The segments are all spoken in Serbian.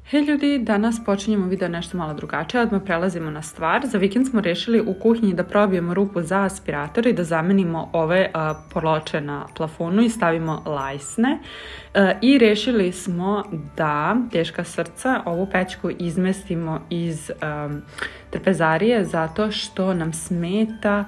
Hej ljudi, danas počinjemo video nešto malo drugačije, odmah prelazimo na stvar. Za vikend smo rešili u kuhinji da probijemo rupu za aspirator i da zamenimo ove ploče na plafonu i stavimo lajsne. I rešili smo da, teška srca, ovu pećku izmestimo iz trpezarije zato što nam smeta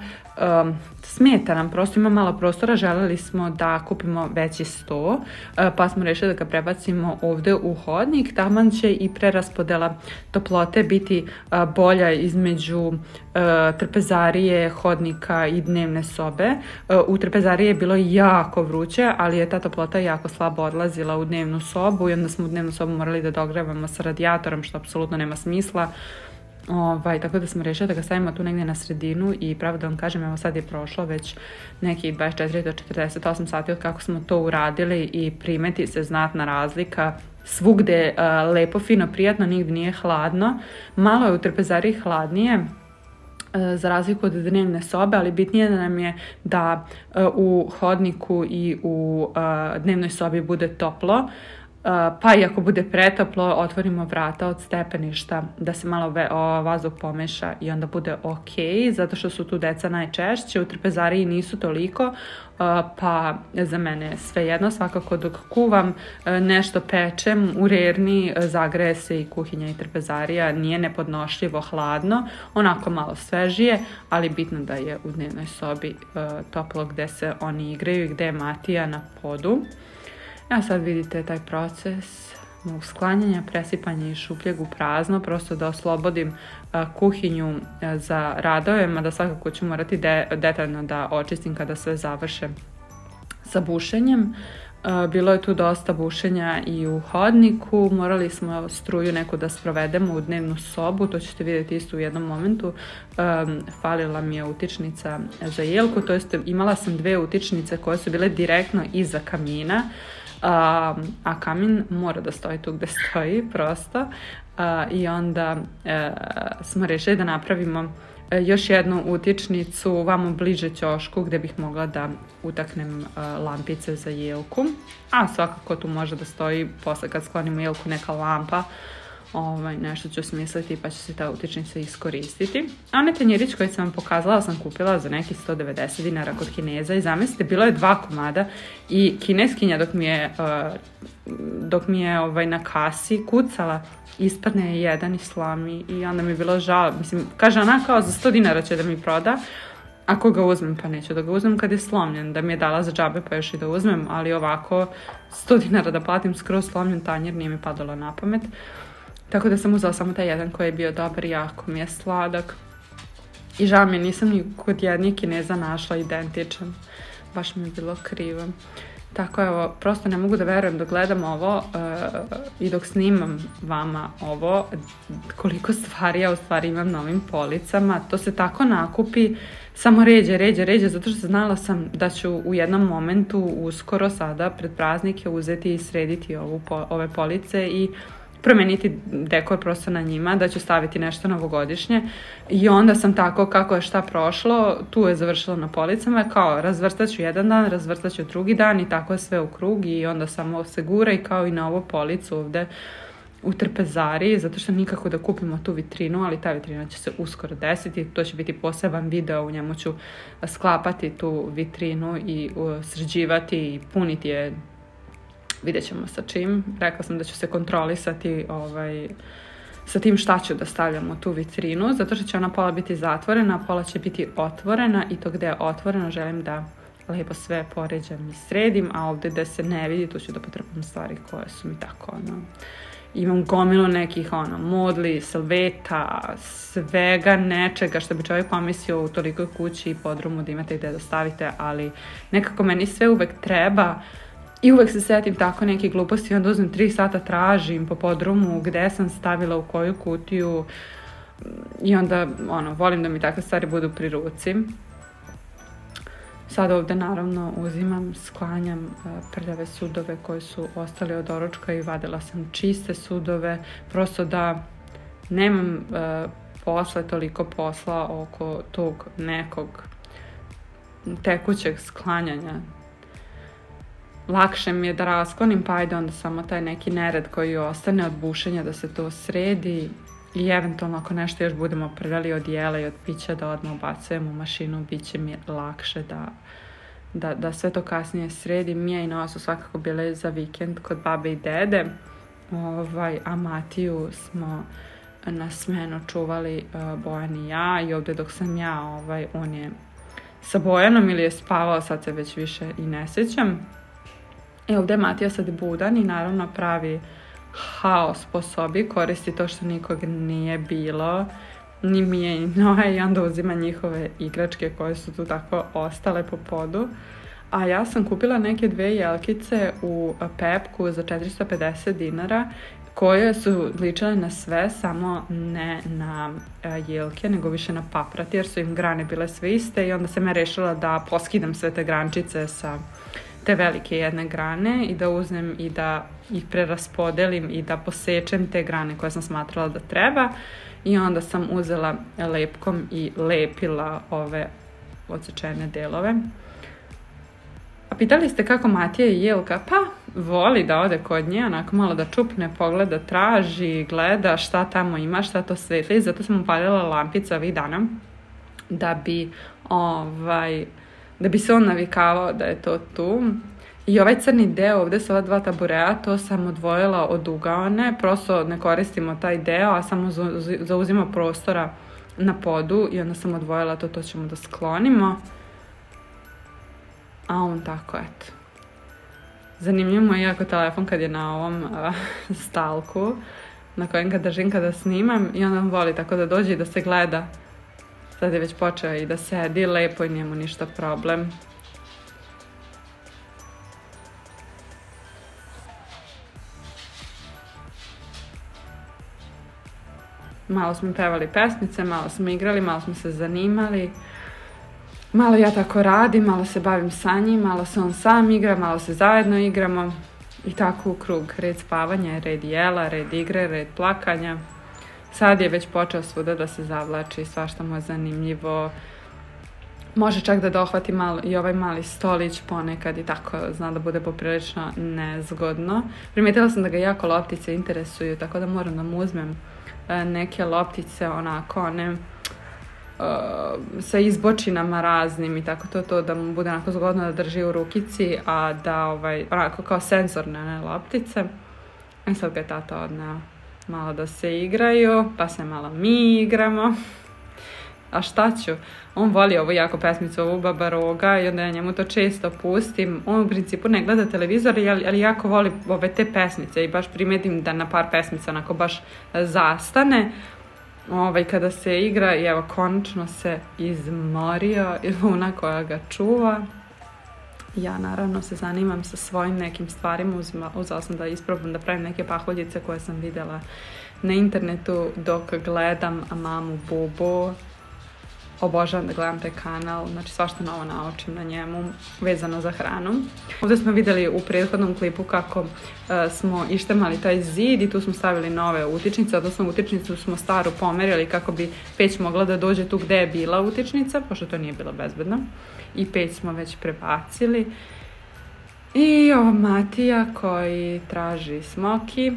nam, prosto ima malo prostora, želeli smo da kupimo veći sto, pa smo rešili da ga prebacimo ovde u hodnik. Taman će i preraspodela toplote biti bolja između trpezarije, hodnika i dnevne sobe. U trpezariji je bilo jako vruće, ali je ta toplota jako slabo odlazila u dnevnu sobu i onda smo u dnevnu sobu morali da dogrevamo sa radijatorom, što apsolutno nema smisla. Tako da smo rešili da ga stavimo tu negdje na sredinu i pravo da vam kažem, evo sad je prošlo već nekih 24 do 48 sati od kako smo to uradili i primeti se znatna razlika. Svugde je lepo, fino, prijatno, nigdje nije hladno. Malo je u trpezariji hladnije za razliku od dnevne sobe, ali bitnije nam je da u hodniku i u dnevnoj sobi bude toplo. Pa i ako bude pretoplo, otvorimo vrata od stepeništa da se malo vazduh pomeša i onda bude ok, zato što su tu deca najčešće, u trpezariji nisu toliko, pa za mene svejedno, svakako dok kuvam, nešto pečem, u rerni zagreje se i kuhinja i trpezarija, nije nepodnošljivo hladno, onako malo svežije, ali bitno da je u dnevnoj sobi toplo gde se oni igraju i gde je Matija na podu. Evo sad vidite taj proces mog sklanjanja, presipanja iz šupljeg u prazno, prosto da oslobodim kuhinju za radove, mada svakako ću morati detaljno da očistim kada sve završe sa bušenjem. Bilo je tu dosta bušenja i u hodniku, morali smo struju neku da sprovedemo u dnevnu sobu, to ćete vidjeti isto u jednom momentu. Falila mi je utičnica za jelku, to jest imala sam dve utičnice koje su bile direktno iza kamina, a kamin mora da stoji tu gde stoji prosto, i onda smo rešili da napravimo još jednu utičnicu vamo bliže ćošku gde bih mogla da utaknem lampice za jelku, a svakako tu može da stoji posle kad sklonimo jelku neka lampa, nešto ću smisliti pa će se ta utičnica iskoristiti. A onaj tanjirić koji sam vam pokazala sam kupila za neki 190 dinara kod Kineza i zamislite, bilo je 2 komada i kineskinja dok mi je na kasi kucala, ispadne je jedan i slami i onda mi je bilo žao. Mislim, kaže ona kao za 100 dinara će da mi proda, ako ga uzmem, pa neću da ga uzmem kad je slomljen, da mi je dala za džabe pa još i da uzmem, ali ovako 100 dinara da platim skroz slomljen tanjir nije mi padalo na pamet. Tako da sam uzela samo taj jedan koji je bio dobar, jako mi je sladak. I žao mi je, nisam ni kod jednih Kineza našla identičan. Baš mi je bilo krivo. Tako evo, prosto ne mogu da verujem dok gledam ovo i dok snimam vama ovo, koliko stvari ja u stvari imam na ovim policama. To se tako nakupi, samo ređe, zato što znala sam da ću u jednom momentu uskoro sada pred praznike uzeti i srediti ove police i promeniti dekor prosto na njima, da ću staviti nešto novogodišnje i onda sam tako kako je šta prošlo, tu je završilo na policama, kao razvrstat ću jedan dan, razvrstat ću drugi dan i tako je sve u krug i onda samo se gura i kao i na ovu policu ovde u trpezariji, zato što nikako da kupimo tu vitrinu, ali ta vitrina će se uskoro desiti, to će biti poseban video, u njemu ću sklapati tu vitrinu i sređivati i puniti je. Vidjet ćemo sa čim. Rekla sam da ću se kontrolisati sa tim šta ću da stavljam u tu vitrinu, zato što će ona pola biti zatvorena, a pola će biti otvorena i to gde je otvoreno želim da lepo sve poređam i sredim, a ovde gde se ne vidi tu ću da potrpam stvari koje su mi tako imam gomilu nekih modli, salveta, svega nečega što bi čovjek pomislio u tolikoj kući i podrumu da imate gde da stavite, ali nekako meni sve uvek treba. I uvek se setim tako neke gluposti i onda uzmem 3 sata tražim po podrumu gde sam stavila u koju kutiju i onda volim da mi takve stvari budu pri ruci. Sad ovde naravno uzimam, sklanjam prljave sudove koji su ostali od doručka i vadila sam čiste sudove, prosto da nemam posle toliko posla oko tog nekog tekućeg sklanjanja lakše mi je da rasklonim, pa ajde onda samo taj neki nered koji ostane od bušenja da se to sredi i eventualno ako nešto još budemo prljali od jela i od pića da odmah ubacujemo u mašinu, bit će mi lakše da sve to kasnije sredim. Mija i Noa su svakako bile za vikend kod babe i dede, a Matiju smo na smenu čuvali Bojan i ja, i ovdje dok sam ja, on je sa Bojanom ili je spavao, sad se već više i ne sjećam. I ovdje je Matija sad budan i naravno pravi haos po sobi, koristi to što nikog nije bilo, ni Mije i Noe, i onda uzima njihove igračke koje su tu tako ostale po podu. A ja sam kupila neke 2 jelkice u Pepku za 450 dinara koje su ličile na sve, samo ne na jelke, nego više na paprati, jer su im grane bile sve iste, i onda sam ja rešila da poskidam sve te grančice sa te velike jedne grane i da uzmem i da ih preraspodelim i da posečem te grane koje sam smatrala da treba, i onda sam uzela lepkom i lepila ove odsečene delove. A pitali ste kako Matija i Jelka? Pa voli da ode kod nje, onako malo da čupne, pogleda, traži, gleda šta tamo ima, šta to svetli, zato sam upalila lampice ovih dana da bi se on navikavao da je to tu. I ovaj crni deo ovdje sa ova 2 taburea, to sam odvojila od ugaone, prosto ne koristimo taj deo, a samo zauzima prostora na podu, i onda sam odvojila to ćemo da sklonimo. A on tako, eto. Zanimljivo mu je jako telefon kad je na ovom stalku na kojem ga držim kada snimam, i onda on voli tako da dođe i da se gleda. Sad je već počeo i da sedi lepo i nije mu ništa problem. Malo smo pevali pesmice, malo smo igrali, malo smo se zanimali. Malo ja tako radim, malo se bavim sa njim, malo se on sam igra, malo se zajedno igramo. I tako u krug. Red spavanja, red jela, red igre, red plakanja. Sad je već počeo svuda da se zavlači, svašta mu je zanimljivo. Može čak da dohvati malo i ovaj mali stolić ponekad i tako, zna da bude poprilično nezgodno. Primijetila sam da ga jako loptice interesuju, tako da moram da mu uzmem neke loptice, onako, one sa izbočinama raznim i tako to da mu bude onako zgodno da drži u rukici, a da onako kao senzorne loptice. I sad ga je tata odneo malo da se igraju, pa se malo mi igramo. A šta ću? On voli ovu jako pesmicu, ovu Baba Roga, i onda ja njemu to često pustim. On u principu ne gleda televizor, ali jako voli ove te pesmice, i baš primetim da na par pesmica onako baš zastane kada se igra, i evo konačno se izmorio i Luna koja ga čuva. Ja naravno se zanimam sa svojim nekim stvarima, uzela sam da isprobam da pravim neke pahuljice koje sam vidjela na internetu dok gledam mamu Bubu. Obožavam da gledam taj kanal, znači svašta novo naučim na njemu vezano za hranu. Ovdje smo vidjeli u prethodnom klipu kako smo ištemali taj zid i tu smo stavili nove utičnice, odnosno utičnicu smo staru pomerili kako bi peć mogla da dođe tu gdje je bila utičnica, pošto to nije bilo bezbedno. I peć smo već prebacili. I ovo Matija koji traži smoki.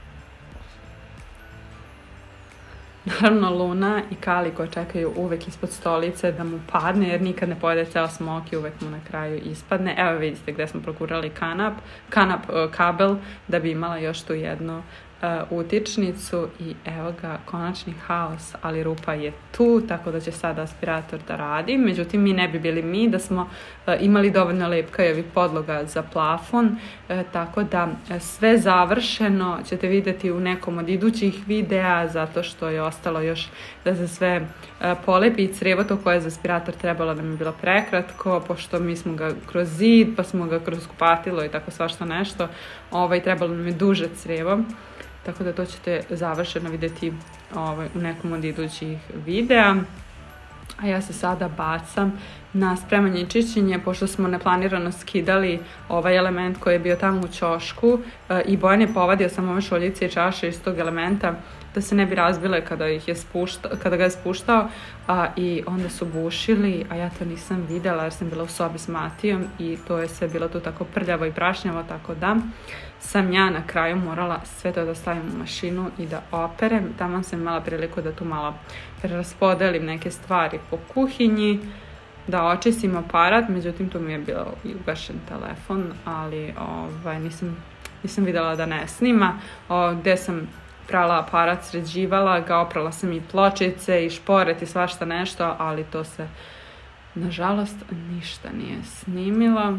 Naravno Luna i Kali koji čekaju uvek ispod stolice da mu padne, jer nikad ne pojede ceo smok i uvek mu na kraju ispadne. Evo vidite gdje smo progurali kabel da bi imala još tu jednu utičnicu, i evo ga konačni haos, ali rupa je tu, tako da će sada aspirator da radi. Međutim, mi ne bi bili mi da smo imali dovoljno lepka i ovih podloga za plafon, tako da sve završeno ćete vidjeti u nekom od idućih videa, zato što je ostalo još da se sve polepi, i crevoto koje je za aspirator trebalo da mi je bilo prekratko, pošto mi smo ga kroz zid, pa smo ga kroz kupatilo i tako svašta nešto, trebalo nam je duže crevo. Tako da to ćete završeno vidjeti u nekom od idućih videa. A ja se sada bacam na spremanje i čišćenje, pošto smo neplanirano skidali ovaj element koji je bio tamo u ćošku i Bojan je povadio samo ove šoljice i čaše iz tog elementa da se ne bi razbile kada ga je spuštao, i onda su bušili, a ja to nisam vidjela jer sam bila u sobi s Matijom i to je sve bilo tu tako prljavo i prašnjavo, tako da sam ja na kraju morala sve to da stavim u mašinu i da operem. Tamo sam imala priliku da tu malo preraspodelim neke stvari po kuhinji, da očistim aparat, međutim tu mi je bio i ugašen telefon, ali nisam vidjela da ne snima. Gdje sam prala aparat, sređivala ga, oprala sam i pločice i šporet i svašta nešto, ali to se nažalost ništa nije snimilo.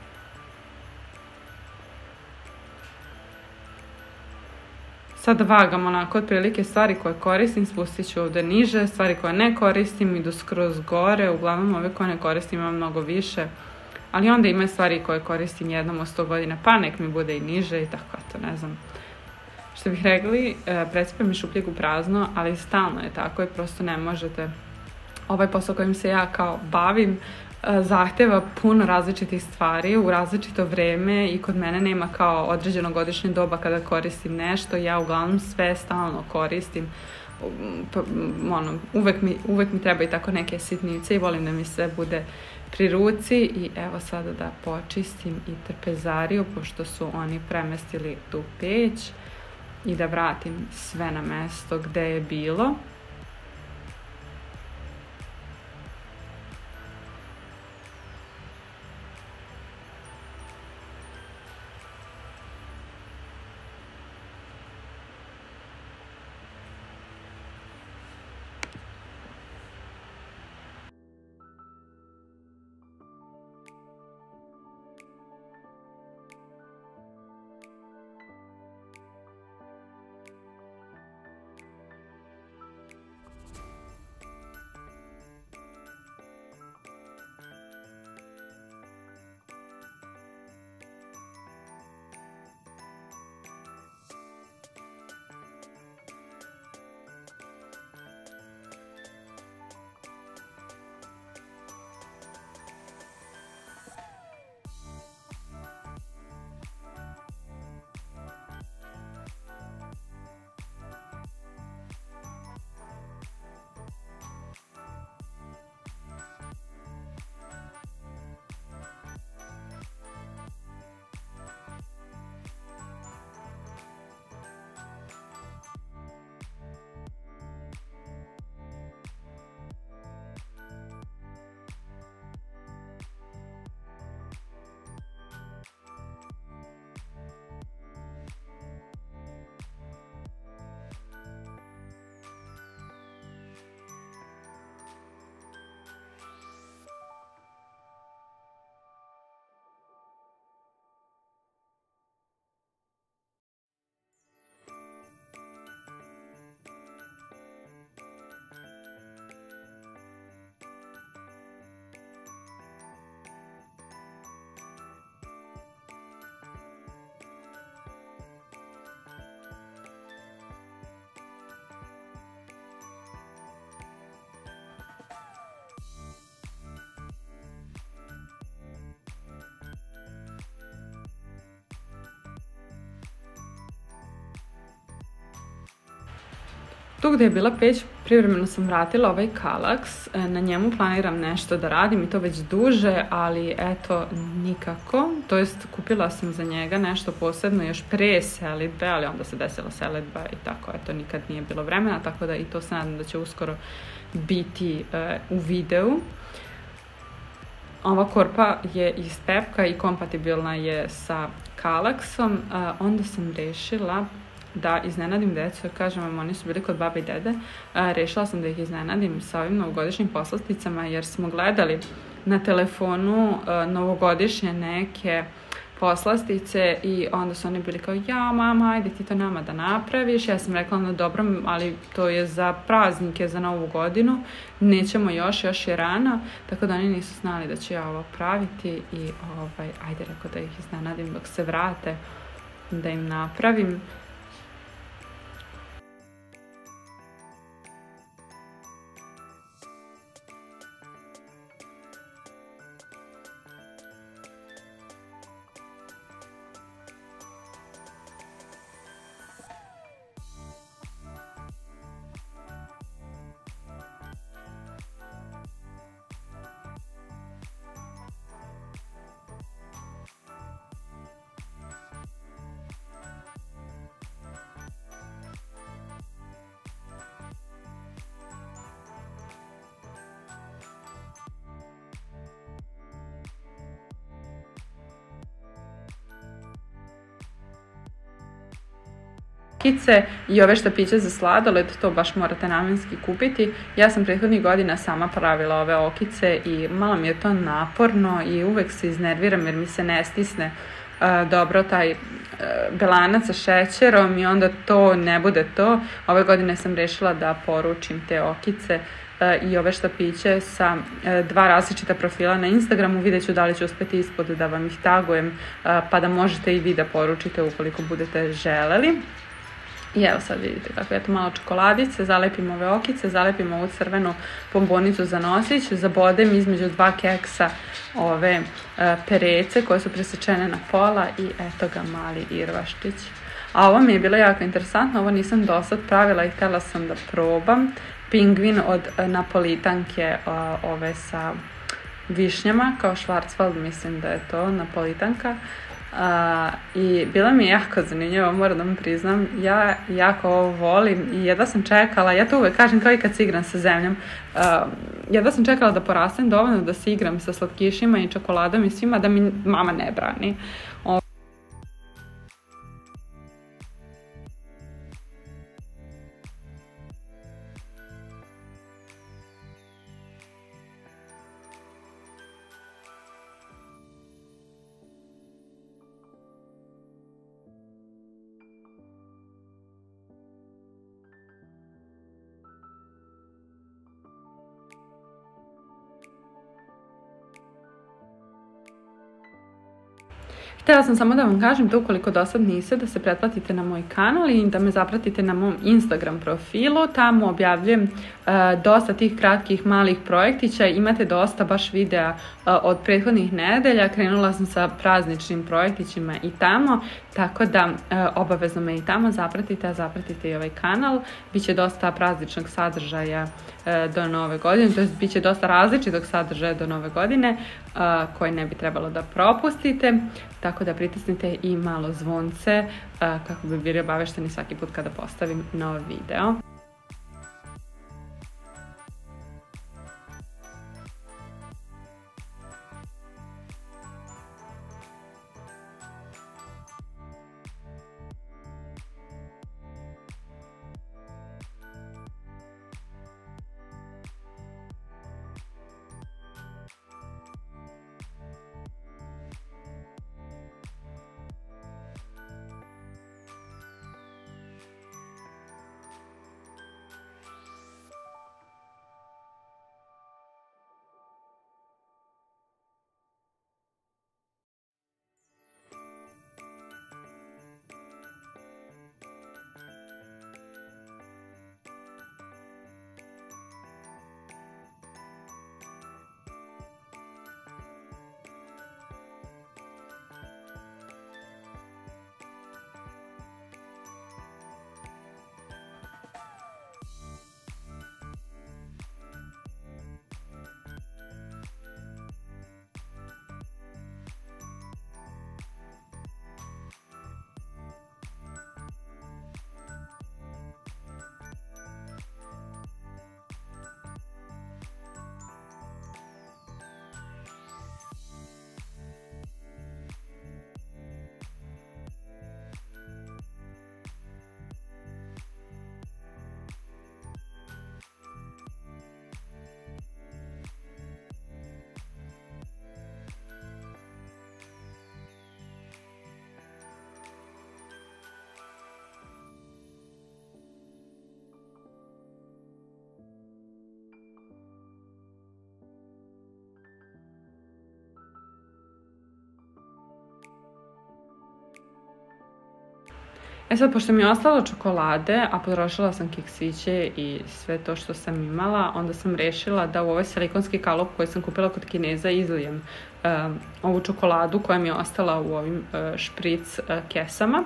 Sad vagam onako otprilike stvari koje koristim, spustit ću ovdje niže, stvari koje ne koristim idu skroz gore, uglavnom ove koje ne koristim imam mnogo više, ali onda ima stvari koje koristim jednom od 100 godina, pa nek mi bude i niže i tako, eto, ne znam. Što bih rekli, presipam mi šupljeg u prazno, ali stalno je tako i prosto ne možete. Ovaj posao kojim se ja kao bavim zahteva puno različitih stvari u različito vreme i kod mene nema kao određeno godišnje doba kada koristim nešto. Ja uglavnom sve stalno koristim. Uvek mi treba i tako neke sitnice i volim da mi sve bude pri ruci. I evo sada da počistim i trpezariju pošto su oni premestili tu peć i da vratim sve na mesto gde je bilo. Tu gdje je bila peć, privremeno sam vratila ovaj kalaks, na njemu planiram nešto da radim i to već duže, ali eto nikako, to jest kupila sam za njega nešto posebno još pre selidbe, ali onda se desila selidba i tako, eto nikad nije bilo vremena, tako da i to se nadam da će uskoro biti u videu. Ova korpa je iz pepka i kompatibilna je sa kalaksom, onda sam rešila da iznenadim decu, jer kažem vam, oni su bili kod babe i dede, rešila sam da ih iznenadim sa ovim novogodišnjim poslasticama, jer smo gledali na telefonu novogodišnje neke poslastice i onda su oni bili kao, ja mama, ajde ti to nama da napraviš. Ja sam rekla, no dobro, ali to je za praznike, za novu godinu, nećemo još je rano, tako da oni nisu znali da ću ja ovo praviti i ajde, rekao da ih iznenadim dok se vrate, da im napravim. okice i ove štapiće za sladoled, to baš morate namenski kupiti. Ja sam prethodnih godina sama pravila ove okice i malo mi je to naporno i uvek se iznerviram jer mi se ne stisne dobro taj belanac sa šećerom i onda to ne bude to. Ove godine sam rešila da poručim te okice i ove štapiće sa 2 različita profila na Instagramu. Vidjet ću da li ću uspeti ispod da vam ih tagujem, pa da možete i vi da poručite ukoliko budete želeli. I evo sad vidite kako je to malo čokoladice, zalepim ove okice, zalepim ovu crvenu bombonicu za nosić, zabodem između 2 keksa ove perece koje su presečene na pola i eto ga mali irvaščić. A ovo mi je bilo jako interesantno, ovo nisam do sad pravila i htjela sam da probam. Pingvin od napolitanke, ove sa višnjama, kao Schwarzwald, mislim da je to napolitanka. I bila mi je jako zanimljivo, moram da vam priznam, ja jako ovo volim i jedva sam čekala, ja to uvek kažem kao i kad se igram sa zemljom, jedva sam čekala da porastem dovoljno da se igram sa slatkišima i čokoladom i svima, da mi mama ne brani. Htjela sam samo da vam kažem da ukoliko do sad niste, da se pretplatite na moj kanal i da me zapratite na mom Instagram profilu. Tamo objavljujem dosta tih kratkih malih projektića. Imate dosta baš videa od prethodnih nedelja. Krenula sam sa prazničnim projektićima i tamo, tako da obavezno me i tamo zapratite, a zapratite i ovaj kanal. Biće dosta prazničnog sadržaja do nove godine, to jest biće dosta različitog sadržaja do nove godine koje ne bi trebalo da propustite, tako da pritisnite i malo zvonce kako bi bili obavešteni svaki put kada postavim nov video. E sad, pošto mi je ostalo čokolade, a potrošila sam keksiće i sve to što sam imala, onda sam rešila da u ovaj silikonski kalup koji sam kupila kod Kineza izlijem ovu čokoladu koja mi je ostala u ovim špric kesama.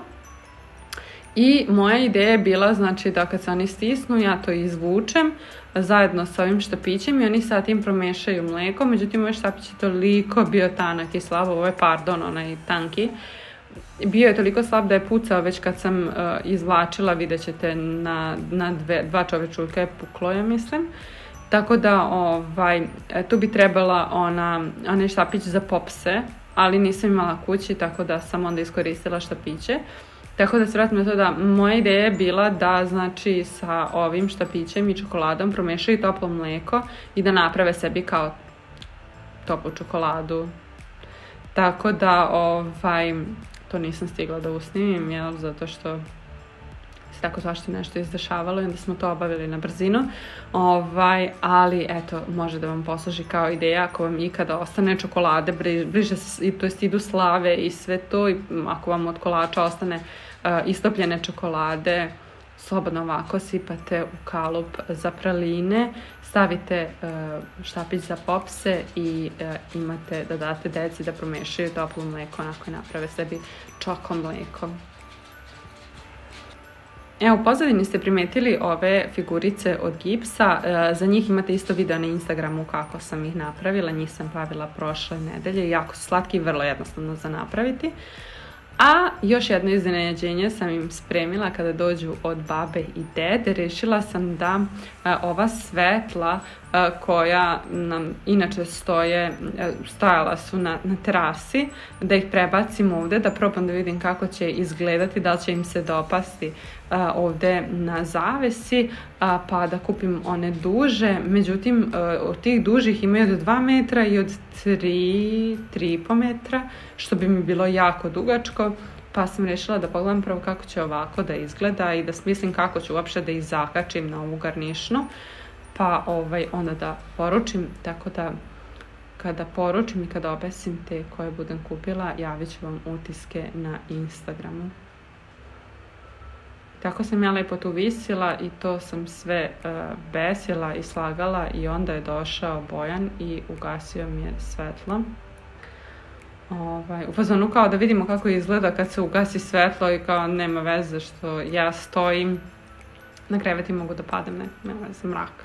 I moja ideja je bila, znači, da kad se oni stisnu, ja to izvučem zajedno sa ovim štapićem i oni sa tim promešaju mleko. Međutim, ovaj štapić je toliko bio tanak i slab, ovo je, pardon, onaj tanki. Bio je toliko slab da je pucao već kad sam izvlačila, vidjet ćete na 2 čovečuljka je puklo, ja mislim. Tako da tu bi trebala onaj štapić za popse, ali nisam imala kući, tako da sam onda iskoristila štapiće. Tako da se vratim na to da moja ideja je bila da znači sa ovim štapićem i čokoladom promešaju toplo mlijeko i da naprave sebi kao toplu čokoladu. Tako da to nisam stigla da usnimim, zato što se tako svašta nešto izdešavalo i onda smo to obavili na brzinu. Ali eto, može da vam posluži kao ideja ako vam ikada ostane čokolade, bliže se, to jest idu slave i sve to, i ako vam od kolača ostane istopljene čokolade, slobodno ovako sipate u kalup za praline, stavite štapić za popse i imate da date deci da promešaju toplo mlijeko, onako naprave sebi čoko mlijeko. Evo, u pozadini ste primetili ove figurice od gipsa, za njih imate isto video na Instagramu kako sam ih napravila, njih sam pravila prošle nedelje, jako su slatki i vrlo jednostavno za napraviti. A još jedno iznenađenje sam im spremila kada dođu od babe i dede. Rešila sam da ova svetla koja nam inače stajala su na terasi, da ih prebacim ovde, da probam da vidim kako će izgledati, da li će im se dopasti ovde na zavesi, pa da kupim one duže. Međutim, od tih dužih imaju od 2 metra i od 3,5 metra, što bi mi bilo jako dugačko, pa sam rešila da pogledam prvo kako će ovako da izgleda i da smislim kako ću uopšte da ih zakačim na ovu garnišnu, pa onda da poručim. Tako da kada poručim i kada obesim te koje budem kupila, javit ću vam utiske na Instagramu. Tako sam ja lepo tu visila i to sam sve besila i slagala i onda je došao Bojan i ugasio mi je svetlo. U fazonu kao da vidimo kako izgleda kad se ugasi svetlo i kao nema veze što ja stojim na kreveti, mogu da padem, nema veze, mrak.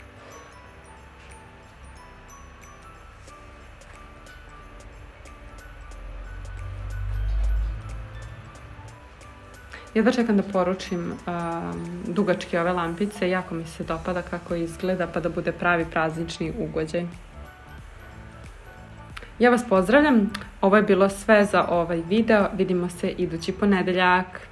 Jedva čekam da poručim dugačke ove lampice, jako mi se dopada kako izgleda, pa da bude pravi praznični ugođaj. Ja vas pozdravljam, ovo je bilo sve za ovaj video, vidimo se idući ponedeljak.